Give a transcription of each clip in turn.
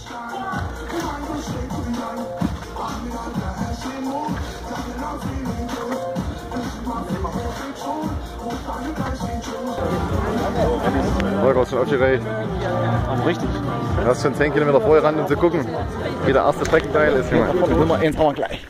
Holger ist schon aufgeregt. Richtig. Du hast schon 10 Kilometer vorher ran, um zu gucken, wie der erste Streckenteil ist. Junge. Nummer 1 haben wir gleich.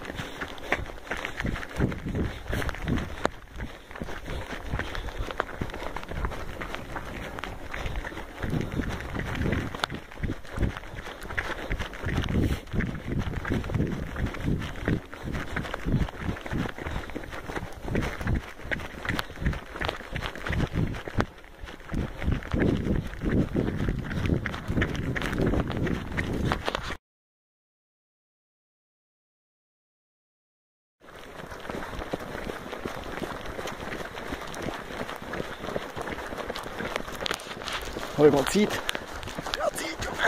Holger zieht. Er zieht, Junge.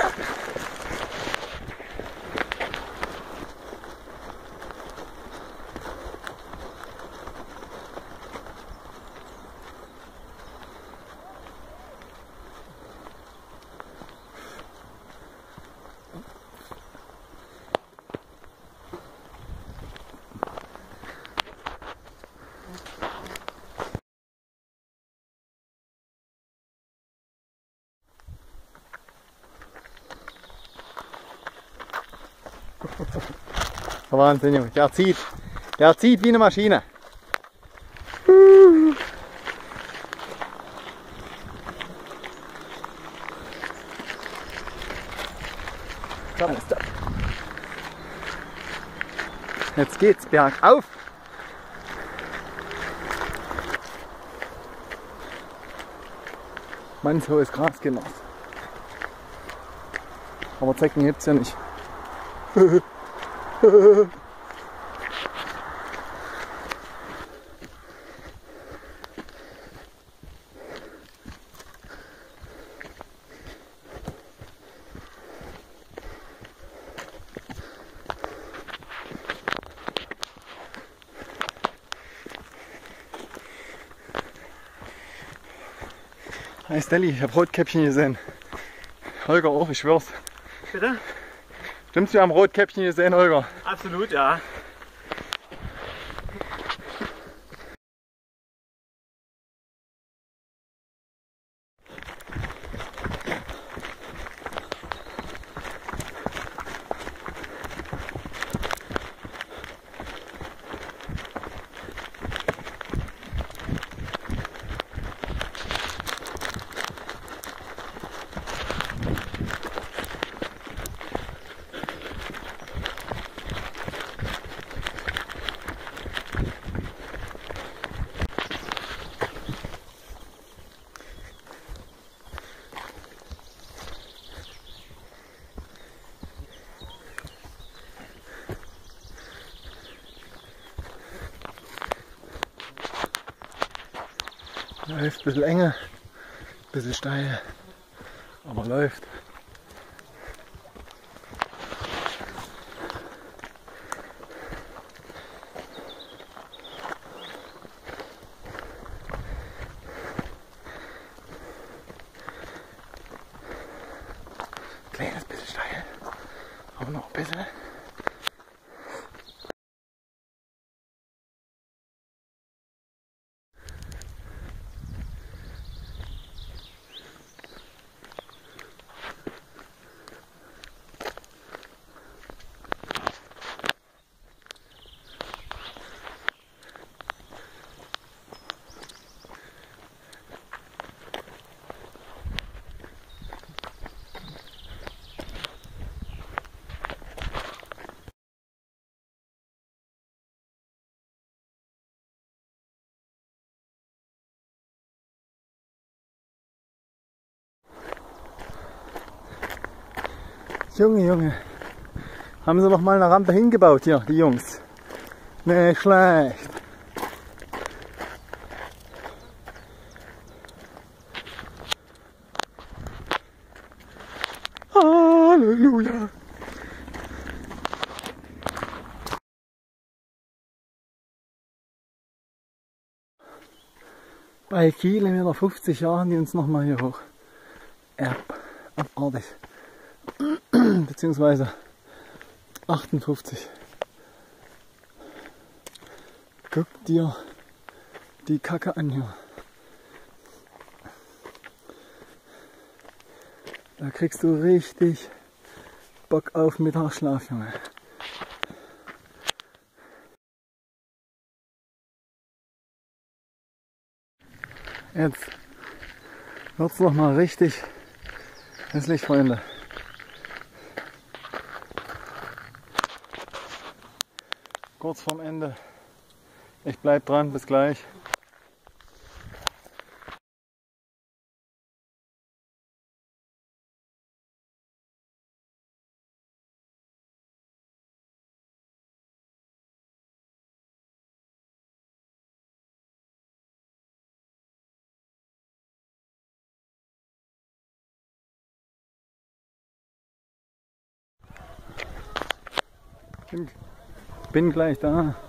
Wahnsinn, Junge. Der zieht wie eine Maschine. Jetzt geht's bergauf. Mann, so ist Gras gemacht. Aber Zecken gibt's ja nicht. Hi Stelly, ich hab Rotkäppchen gesehen. Holger auch, ich schwör's. Bitte? Stimmt's, wir haben Rotkäppchen gesehen, Holger? Absolut, ja. Läuft ein bisschen enge, ein bisschen steil, aber läuft. Kleines bisschen steil, aber noch ein bisschen. Junge, Junge, haben sie noch mal eine Rampe hingebaut hier, die Jungs. Nicht schlecht. Halleluja. Bei Kilometer 50 Jahren die uns noch mal hier hoch. Abartig. beziehungsweise 58. Guck dir die Kacke an hier. Da kriegst du richtig Bock auf Mittagsschlaf, Junge. Jetzt wird's noch mal richtig hässlich, Freunde. Kurz vorm Ende. Ich bleib dran, bis gleich. Bin gleich da.